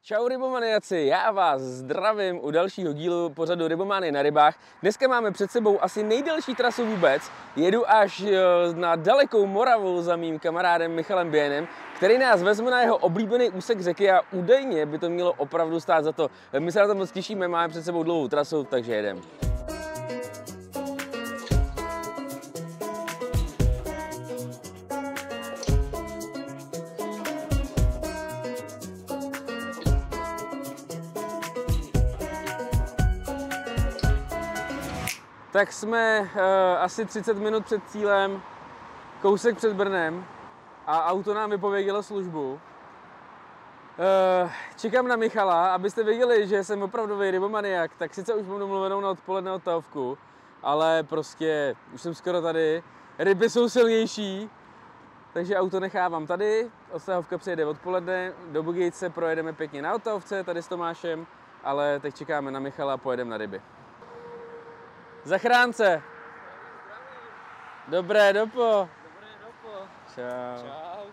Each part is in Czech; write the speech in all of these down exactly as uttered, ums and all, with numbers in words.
Čau rybomaniaci, já vás zdravím u dalšího dílu pořadu Rybomany na rybách. Dneska máme před sebou asi nejdelší trasu vůbec. Jedu až na dalekou Moravu za mým kamarádem Michalem Běnem, který nás vezme na jeho oblíbený úsek řeky a údajně by to mělo opravdu stát za to. My se na to moc těšíme, máme před sebou dlouhou trasu, takže jedem. Tak jsme uh, asi třicet minut před cílem, kousek před Brnem a auto nám vypovědělo službu. Uh, čekám na Michala, abyste věděli, že jsem opravdový rybomaniak, tak sice už mám domluvenou na odpoledne od tahovku, ale prostě už jsem skoro tady, ryby jsou silnější, takže auto nechávám tady, od tahovka přijede odpoledne, do Bugejce projedeme pěkně na odtahovce tady s Tomášem, ale teď čekáme na Michala a pojedeme na ryby. Zachránce. Dobré dopo. Dobré dopo. Čau. Čau.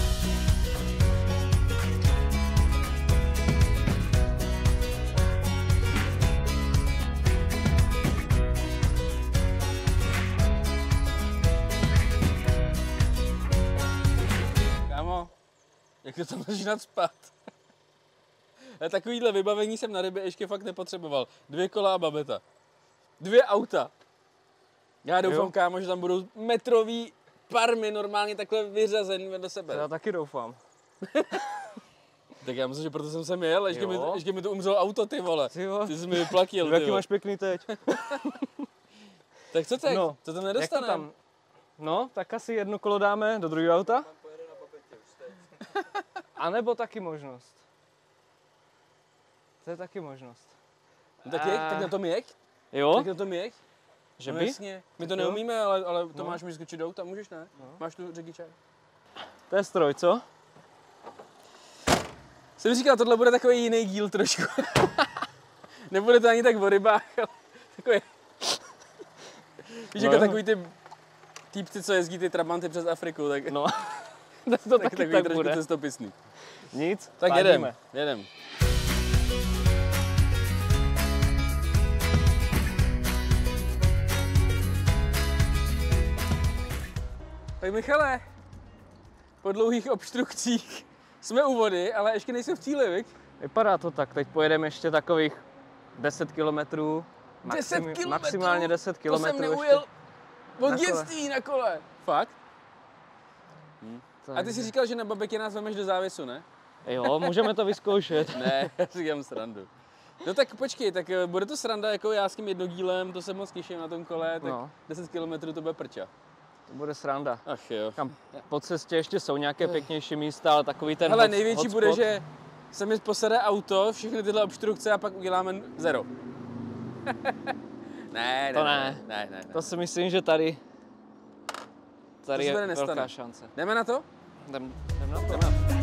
Kámo, jak to tam můžeš nadspat? Takovýhle vybavení jsem na ryby ještě fakt nepotřeboval. Dvě kola a babeta. Dvě auta. Já doufám, jo. Kámo, že tam budou metrový parmy normálně takhle vyřazený do sebe. To já taky doufám. Tak já myslím, že proto jsem sem jel, ještě, mi, ještě mi to umřelo auto, ty vole. Ty, ty jsi mi vyplatil, ty Jaký máš pěkný teď. Tak co teď? No, co tam nedostaneme? tam? No, tak asi jedno kolo dáme do druhého auta. A nebo taky možnost. To je taky možnost. No tak, je, tak na tom jeď. Jo? Tak na tom jeď. Že no by? Jasně. My to neumíme, ale, ale to no. máš mi skočit do auta, můžeš ne? No. Máš tu řidičák. To je stroj, co? Jsem říkal, tohle bude takový jiný díl trošku. Nebude to ani tak o rybách, ale takový... Víš, no, jako takový ty týpci, co jezdí ty trabanty přes Afriku, tak... No, tak to tak, taky takový tak trošku bude. Cestopisný. Nic, tak jedem, jedem. Tak Michale, po dlouhých obstrukcích jsme u vody, ale ještě nejsme v cíli, viď? Vypadá to tak, teď pojedeme ještě takových deset kilometrů. deset kilometrů? Maximálně deset kilometrů. To jsem neujel od dětství na kole. Fakt? Hm. A ty jsi říkal, že na babetě nás vemeš do závěsu, ne? Jo, můžeme to vyzkoušet. Ne, já si dělám srandu. No tak počkej, tak bude to sranda jako já s tím jednodílem, to se moc těším na tom kole, tak no. deset kilometrů to bude prča. To bude sranda. Ach jo. Kam po cestě ještě jsou nějaké pěknější místa, ale takový ten Hele, hot, největší hotspot. bude, že se mi posede auto, všechny tyhle obstrukce a pak uděláme zero. ne, ne, to ne, ne, ne, ne. To si myslím, že tady, tady to je velká nestane. Šance. Jdeme na to? Jdem, jdem na to. Jdem na to.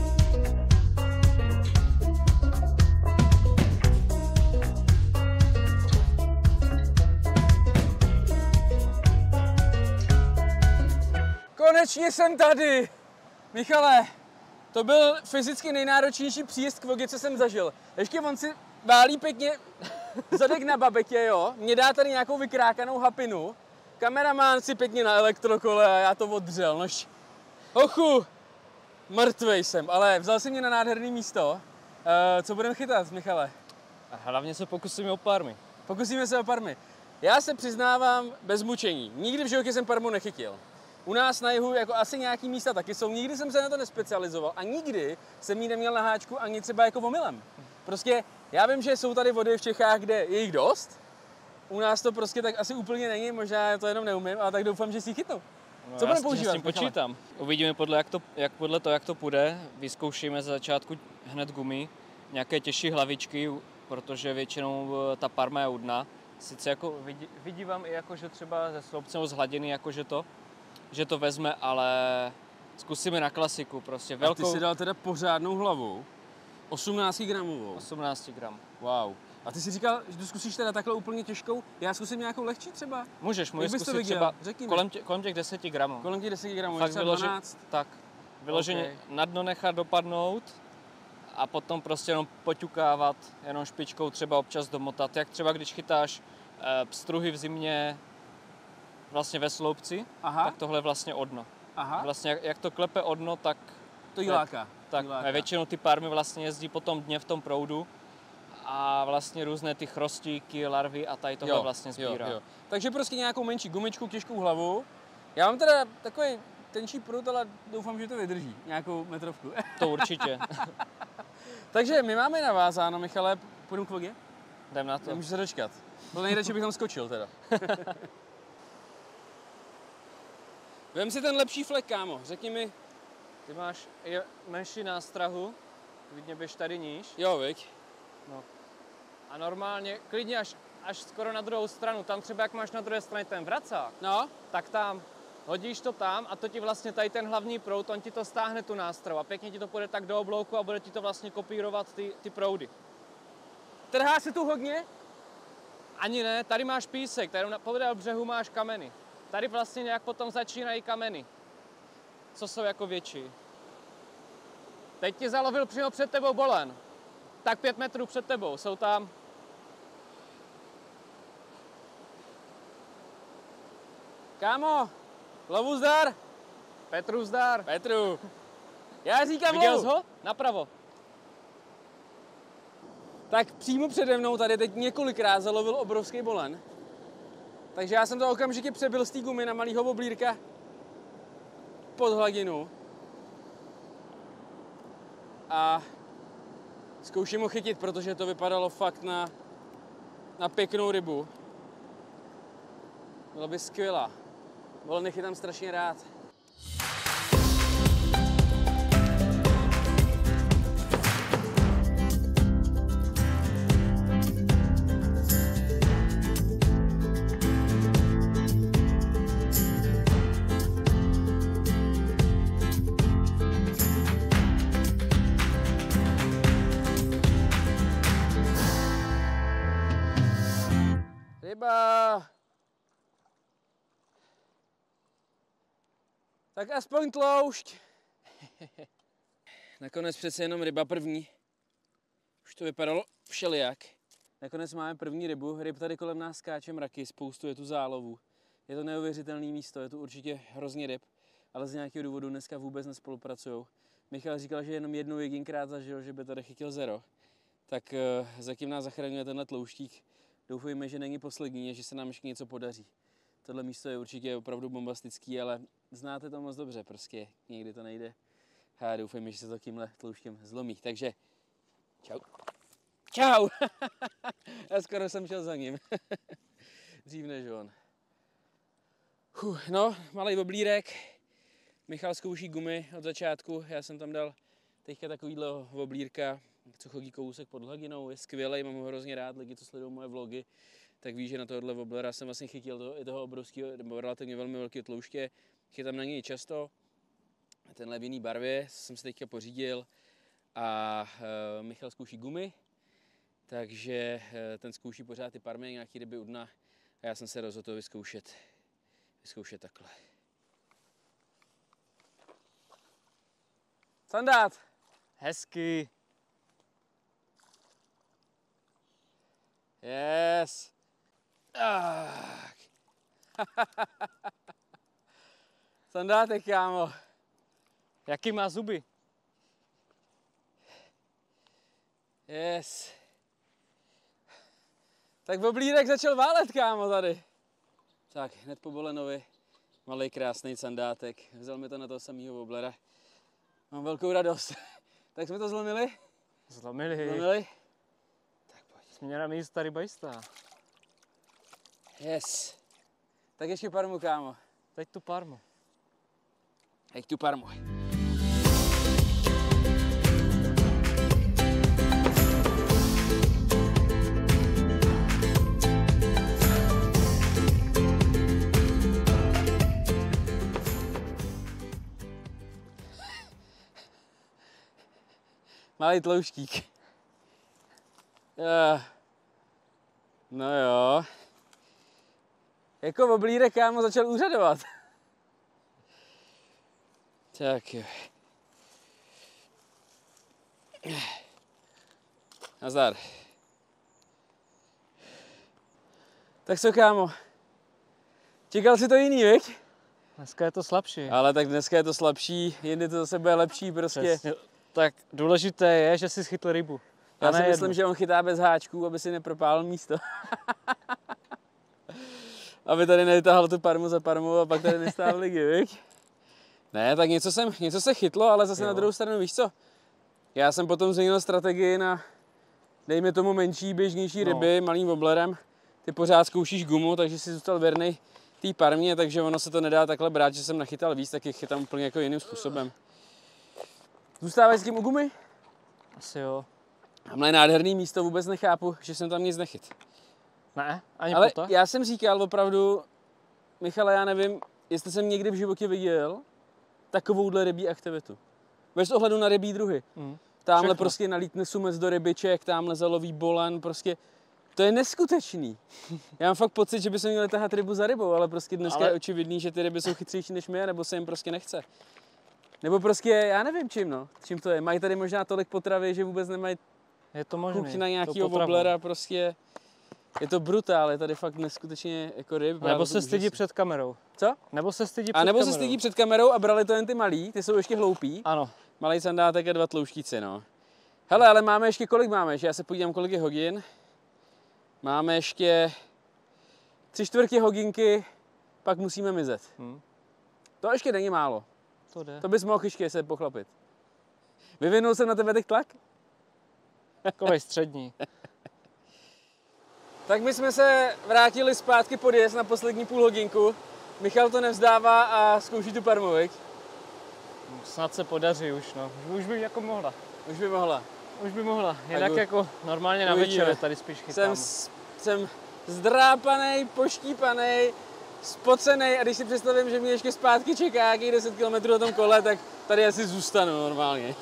Konečně jsem tady! Michale, to byl fyzicky nejnáročnější příjezd k vodě, co jsem zažil. Ještě on si válí pěkně zadek na babetě, jo. Mě dá tady nějakou vykrákanou hapinu. Kameraman si pěkně na elektrokole a já to odřel. Nož, ochu, mrtvej jsem, ale vzal si mě na nádherný místo. Uh, co budeme chytat, Michale? A hlavně se pokusíme o parmy. Pokusíme se o parmy. Já se přiznávám bez mučení. Nikdy v životě jsem parmu nechytil. U nás na jihu jako asi nějaký místa taky jsou, nikdy jsem se na to nespecializoval a nikdy jsem jí neměl na háčku ani třeba jako omylem. Prostě já vím, že jsou tady vody v Čechách, kde je jich dost, u nás to prostě tak asi úplně není, možná to jenom neumím, ale tak doufám, že si ji chytnu. No, co budeme používat? Já s tím počítám. Uvidíme podle, jak to, jak podle toho, jak to půjde. Vyzkoušíme za začátku hned gumy, nějaké těžší hlavičky, protože většinou ta parma je u dna. Sice jako vidí, vidívám i jako, že třeba ze sloupce nebo z hladiny, jako že to že to vezme, ale zkusíme na klasiku prostě. Velkou... A ty si dal teda pořádnou hlavu, osmnáct gramovou. osmnáct gramů. Wow. A ty si říkal, že to zkusíš teda takhle úplně těžkou, já zkusím nějakou lehčí třeba? Můžeš, můžeš zkusit třeba kolem, tě, kolem těch deset gramů. Kolem těch deset gramů, fakt třeba vyloži, dvanáct. Tak, vyloženě okay. Na dno nechat dopadnout a potom prostě jenom poťukávat, jenom špičkou třeba občas domotat. Jak třeba když chytáš e, pstruhy v zimě vlastně ve sloupci, Aha. tak tohle je vlastně odno. Aha. Vlastně jak, jak to klepe odno, tak to jí láká. Tak většinou ty parmy vlastně jezdí po tom dně v tom proudu a vlastně různé ty chrostíky, larvy a tady tohle jo, vlastně sbírá. Jo, jo. Takže prostě nějakou menší gumičku, těžkou hlavu. Já mám teda takový tenčí prut, ale doufám, že to vydrží. Nějakou metrovku. To určitě. Takže my máme navázáno, Michale, půjdu k vodě? Jdem na to. Nemůžu se dočkat. Byl nejradši bych tam skočil teda. Vem si ten lepší flek, kámo. Řekni mi. Ty máš je, menší nástrahu, klidně běž tady níž. Jo, viď? No. A normálně, klidně až, až skoro na druhou stranu, tam třeba jak máš na druhé straně ten vracák, no. tak tam hodíš to tam a to ti vlastně tady ten hlavní proud, on ti to stáhne tu nástrahu a pěkně ti to půjde tak do oblouku a bude ti to vlastně kopírovat ty, ty proudy. Trhá se tu hodně? Ani ne, tady máš písek, tady na podél břehu máš kameny. Tady vlastně nějak potom začínají kameny, co jsou jako větší. Teď ti zalovil přímo před tebou bolen. Tak pět metrů před tebou, jsou tam. Kámo, lovu zdar. Petru zdar. Petru. Já říkám Viděl lovu. Viděl jsi ho? Napravo. Tak přímo přede mnou tady teď několikrát zalovil obrovský bolen. Takže já jsem to okamžitě přebil z té gumy na malýho oblírka pod hladinu. A zkouším ho chytit, protože to vypadalo fakt na, na pěknou rybu. Byla by skvělá. Boleny chytám strašně rád. Ryba! Tak aspoň tloušť. Nakonec přece jenom ryba první. Už to vypadalo všelijak. Nakonec máme první rybu. Ryb tady kolem nás skáče mraky, spoustu je tu zálovů. Je to neuvěřitelné místo, je tu určitě hrozně ryb, ale z nějakého důvodu dneska vůbec nespolupracují. Michal říkal, že jenom jednou jedinkrát zažil, že by tady chytil zero. Tak uh, zatím nás zachraňuje tenhle tlouštík. Doufujeme, že není poslední a že se nám ještě něco podaří. Tohle místo je určitě opravdu bombastický, ale znáte to moc dobře, prostě někdy to nejde. A doufujeme, že se to tímhle tlouštěm zlomí. Takže čau. Čau! Já skoro jsem šel za ním. Dřív než on. Huh, no, malej oblírek. Michal zkouší gumy od začátku. Já jsem tam dal teďka takovýhle oblírka, co chodí kousek pod hladinou. Je skvělej, mám ho hrozně rád. Lidi, co sledují moje vlogy, tak ví, že na tohohle woblera jsem vlastně chytil toho, i toho obrovského, nebo relativně velmi velkého tlouště. Chytám na něj často. Tenhle v jiný barvě jsem si teďka pořídil. A uh, Michal zkouší gumy, takže uh, ten zkouší pořád ty parmy, nějaký ryby u dna. A já jsem se rozhodl to vyzkoušet, vyzkoušet takhle. Sandát! Hezky! Yes! Tak. Sandátek, kámo. Jaký má zuby? Yes. Tak oblírek začal válet, kámo, tady. Tak, hned po bolenovi. Malej krásný sandátek. Vzal mi to na toho samého woblera. Mám velkou radost. Tak jsme to zlomili? Zlomili. Zlomili? Tak pojď. Směra místa ryba jistá. Yes. Tak ještě parmu, kámo. Teď tu parmu. Teď tu parmu. Malý tlouštík. Uh, no jo. Jako oblírek, kámo, začal úřadovat. Tak jo. Nazdar. Tak co, kámo? Čekal si to jiný, viď? Dneska je to slabší. Ale tak dneska je to slabší, jindy to zase bude lepší prostě. Přesně. Tak důležité je, že jsi chytl rybu. Já si myslím, že on chytá bez háčků, aby si nepropálil místo. Aby tady nevytáhl tu parmu za parmou a pak tady nestál ligy, viď? Ne, tak něco, jsem, něco se chytlo, ale zase jo. Na druhou stranu, víš co? Já jsem potom změnil strategii na, dejme tomu, menší, běžnější ryby, no. Malým wobblerem. Ty pořád zkoušíš gumu, takže si zůstal věrnej té parmě, takže ono se to nedá takhle brát, že jsem nachytal víc, tak je chytám úplně jako jiným způsobem. Zůstávají s tím u gumy? Asi jo. Tamhle je nádherný místo, vůbec nechápu, že jsem tam nic nechyt. Ne, ani Ale pota? Já jsem říkal opravdu, Michale, já nevím, jestli jsem někdy v životě viděl takovouhle rybí aktivitu. Bez ohledu na rybí druhy. Mm. Támhle Všechno. Prostě nalítne sumec do rybiček, támhle zaloví bolen, prostě to je neskutečný. Já mám fakt pocit, že bychom měli tahat rybu za rybou, ale prostě dneska ale... je očividný, že ty ryby jsou chytřejší než my, nebo se jim prostě nechce. Nebo prostě, já nevím čím, no, čím to je. Mají tady možná tolik potravy, že vůbec nemají je to možný, chuť na nějakýho wobblera, prostě je to brutál, je tady fakt neskutečně jako ryb. Nebo se stydí úžasný. Před kamerou. Co? Nebo se stydí před A nebo kamerou. se stydí před kamerou a brali to jen ty malí, ty jsou ještě hloupí. Ano. Malej sandátek a dva tlouštíci, no. Hele, ale máme ještě, kolik máme ještě? Já se podívám, kolik je hodin. Máme ještě tři čtvrtě hodinky, pak musíme mizet. Hmm. To ještě není málo. To jde. To bys mohl ještě se pochlapit. Vyvinul jsem na tebe teď tlak? Takovej střední. Tak my jsme se vrátili zpátky podjezd na poslední půl hodinku. Michal to nevzdává a zkouší tu parmu, viď? Snad se podaří už, no. Už by jako mohla. Už by mohla. Už by mohla. Jinak jako normálně na večer tady spíš chytám. Jsem, jsem zdrápanej, poštípanej, spocenej a když si představím, že mě ještě zpátky čeká nějakých deset kilometrů na tom kole, tak tady asi zůstanu normálně.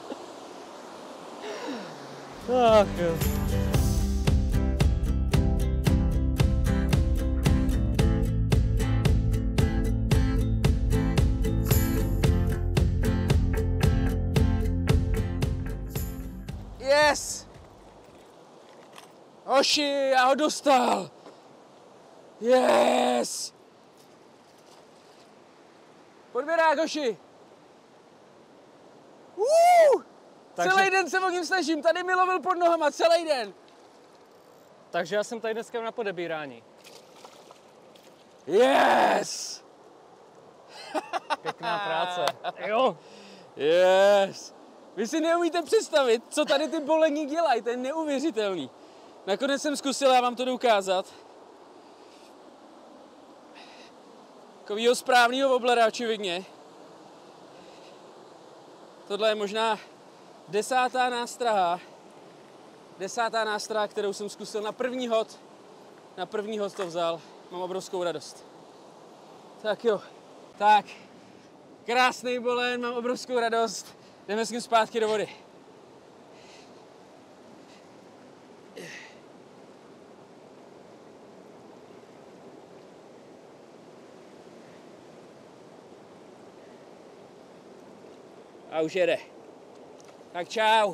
Ach jo. Yes! Hoši, já ho dostal! Yes! Podběrák, hoši! Uh! Takže... Celý den se o ním snažím, tady mi lovil pod nohama, celý den! Takže já jsem tady dneska na podebírání. Yes! Pěkná práce. Jo! Yes! Vy si neumíte představit, co tady ty bolení dělají, to je neuvěřitelný. Nakonec jsem zkusil, já vám to jdu ukázat. Takovýho správnýho wobblera, očividně. Tohle je možná desátá nástraha. Desátá nástraha, kterou jsem zkusil na první hod. Na první hod to vzal. Mám obrovskou radost. Tak jo. Tak. Krásný bolen, mám obrovskou radost. Jdeme s ním zpátky do vody. A už jede. Tak čau.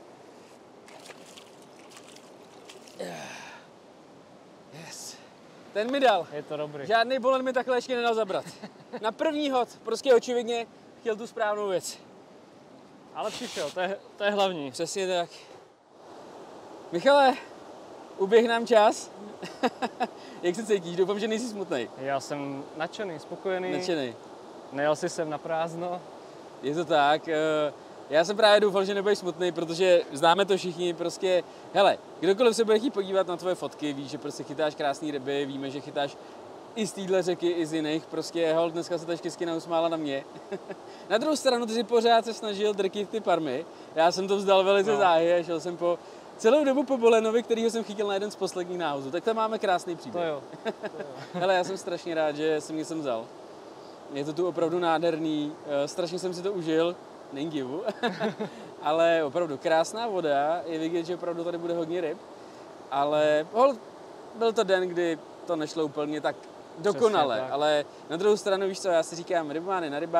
Yes. Ten mi dal. Je to dobrý. Žádný bolen mi takhle ještě nedal zabrat. Na první hod, prostě očividně chtěl tu správnou věc. Ale přišel, to je, to je hlavní. Přesně tak. Michale, uběh nám čas. Jak se cítíš? Doufám, že nejsi smutnej. Já jsem nadšený, spokojený. Nadšený. Nejel jsi sem na prázdno. Je to tak. Já jsem právě doufal, že nebudeš smutný, protože známe to všichni. Prostě, hele, kdokoliv se bude chtít podívat na tvoje fotky, víš, že prostě chytáš krásné ryby, víme, že chytáš i z téhle řeky, i z jiných. Prostě, hol, dneska se ta štěstina usmála na mě. Na druhou stranu, ty si pořád se snažil drtit ty parmy. Já jsem to vzdal velice no. záhy a šel jsem po celou dobu po bolenovi, kterýho jsem chytil na jeden z posledních náhozů. Tak tam máme krásný příběh. To jo. To jo. Hele, já jsem strašně rád, že jsem mě sem vzal. Je to tu opravdu nádherný, strašně jsem si to užil, není divu, ale opravdu krásná voda, je vidět, že opravdu tady bude hodně ryb, ale hol, byl to den, kdy to nešlo úplně tak dokonale, tak. Ale na druhou stranu, víš co, já si říkám, rybomány na rybách,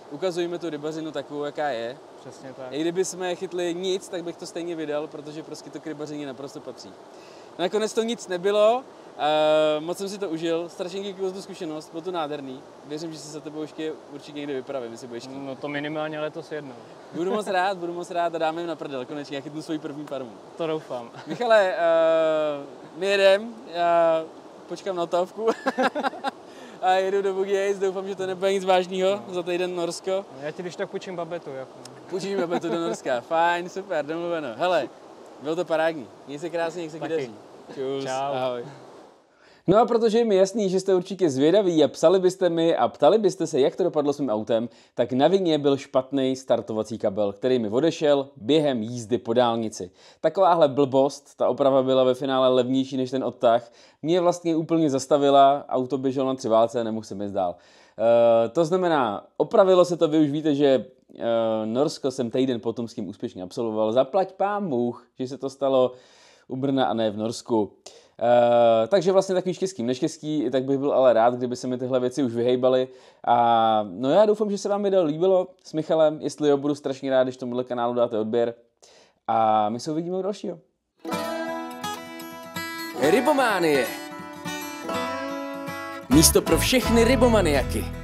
ukazujeme tu rybařinu takovou, jaká je. Přesně tak. I kdyby jsme chytli nic, tak bych to stejně vydal, protože prostě to k rybařině naprosto patří. Nakonec to nic nebylo, uh, moc jsem si to užil, strašně díky za tu zkušenost, bylo to nádherný. Věřím, že se za tebou ještě určitě někde vypravím, jestli budeš chtít. No to minimálně letos jednou. Budu moc rád, budu moc rád a dáme jim na prdel, konečně já chytnu svoji první parmu. To doufám. Michale, uh, my jedem, já počkám na otávku a jedu do Bugiejs, doufám, že to nebude nic vážného, no. Za týden Norsko. No, já ti když tak půjčím babetu. Jako. Půjčím babetu do Norska, fajn, super, domluveno. Hele, bylo to parádní, měj se krásně, jak se daří. Čus, čau. Ahoj. No a protože je mi jasný, že jste určitě zvědaví a psali byste mi a ptali byste se, jak to dopadlo s mým autem, tak na vině byl špatný startovací kabel, který mi odešel během jízdy po dálnici. Takováhle blbost, ta oprava byla ve finále levnější než ten odtah, mě vlastně úplně zastavila, auto běželo na tři válce a nemohl jsem jít dál. Uh, to znamená, opravilo se to, vy už víte, že uh, Norsko jsem týden potom s tím úspěšně absolvoval. Zaplať pán Bůh, že se to stalo u Brna a ne v Norsku. Uh, takže vlastně takový štěstí, neštěstí, tak bych byl ale rád, kdyby se mi tyhle věci už vyhejbaly. A no já doufám, že se vám video líbilo s Michalem, jestli jo, budu strašně rád, když tomuhle kanálu dáte odběr. A my se uvidíme u dalšího. Rybománie. Místo pro všechny rybomaniaky.